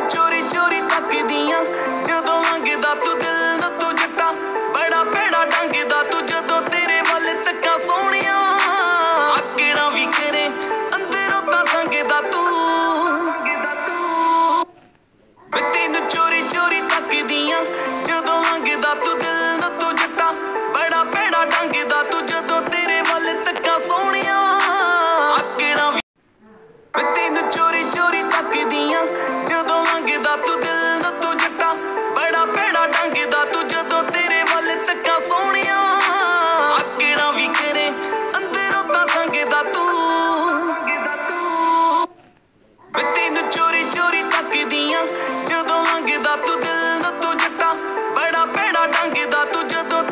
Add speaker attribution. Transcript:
Speaker 1: चोरी चोरी तकदियां जदों लंघदा तू दिल नूं तू जट्टा बड़ा भैड़ा ढंगदा तू जदों तेरे वल तक्का सोहणिया आकड़ा भी करे अंदरों तां संगदा तू मैं तैनूं चोरी चोरी तकदियां जदों लंघदा तू दिल नूं तू जट्टा बड़ा भैड़ा ढंगदा तू जदों तेरे वल तक्का सोहणिया आकड़ा मैं तैनूं चोरी चोरी तकदियां जदों लंघदा तू दिल नूं तू जट्टा बड़ा भैड़ा ढंगदा तू जदों तेरे वल तक्का सोहणिया आकड़ा भी करे अंदरों तां संगदा तू मैं तैनूं चोरी चोरी तकदियां जदों लंघदा तू दिल नूं तू जट्टा बड़ा भैड़ा ढंगदा तू जदों